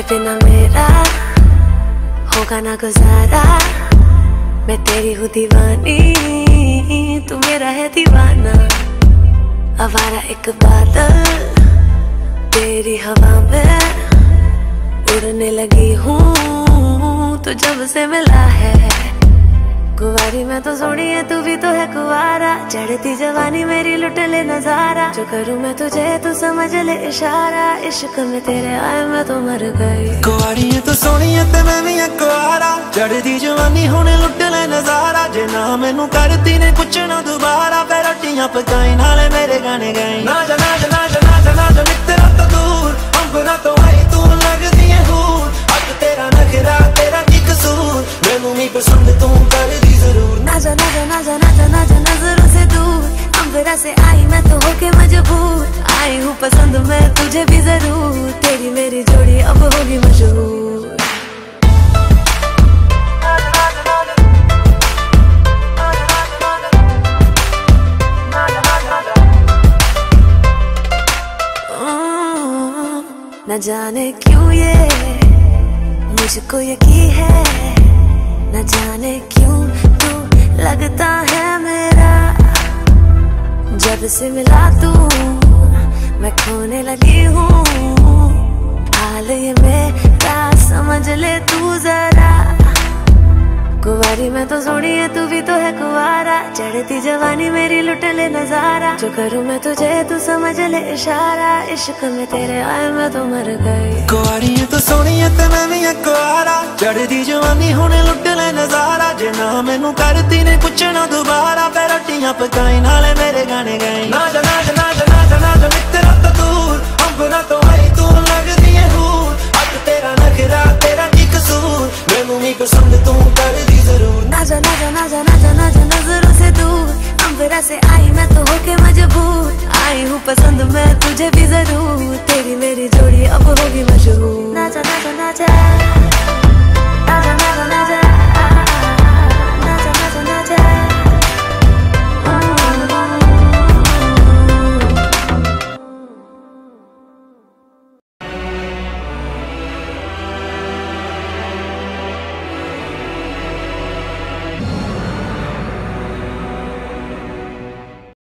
बिना मेरा होगा ना गुजारा। मैं तेरी हूँ दीवानी, तू मेरा है दीवाना। आवारा एक बादल तेरी हवा में उड़ने लगी हूँ, तो जब से मिला है। कुंवारी मैं तो सोनी है, तू भी तो है कुंवारा। चढ़ती जवानी मेरी लुट ले नजारा। जो करूँ मैं तुझे तू समझ ले इशारा। इश्क में तेरे आए मैं तो मर गई। कुंवारी है तो सोनी है ते मैं भी है कुंवारा। चढ़ती जवानी होने लुट ले नजारा। जे ना मैनू करती ने कुछ ना दोबारा। फिर रोटियां पकाई नाले मेरे गाने गाई। ना जा ना जा ना जा ना जा ना जा मित्रा तो दूर, अंबरा तो आई तू लगदी है हूर। अज तेरा नखरा तेरा की कसूर, मैनू नहीं पसंद तू कर दी जरूर। ना जा ना जा ना जा ना जा ना जा नजरों से दूर। अंबरा से आई मैं तो होके मजबूर। आई हूँ पसंद मैं तुझे भी जरूर। तेरी मेरी जोड़ी अब होगी मशहूर। न जाने क्यों ये मुझको यकीन है। न जाने क्यों तू लगता है मेरा। जब से मिला तू मैं खोने लगी हूँ। हाल ये मेरा समझ ले तू जरा। कुंवारी मैं तो सोनी है, तू भी तो है कुंवारा। चढ़ती जवानी मेरी लुट ले नजारा। जो करूँ मैं तुझे तू समझ ले इशारा। इश्क में तेरे आए मैं तो मर गई। कुंवारी है तो सोनी है ते मैं भी है कुंवारा। चढ़ती जवानी होने लुट ले नजारा। जे ना मैनू करती ने कुछ ना दोबारा। फिर रोटियां पकाई नाले मेरे गाने गाई। ना जा ना जा ना जा ना जा ना जा मित्रा तो दूर, अंबरा तो आई तू लगदी है हूर। अज तेरा नखरा तेरा की कसूर, मैनू नहीं पसंद तू कर दी जरूर। ना जा ना जा ना जा ना जा ना जा नजरों से दूर। अंबरा से आई मैं तो होके मजबूर। आई हूँ पसंद मैं तुझे भी जरूर। तेरी मेरी जोड़ी अब होगी मशहूर। ना जा ना जा ना जा ना जा ना जा ना जा।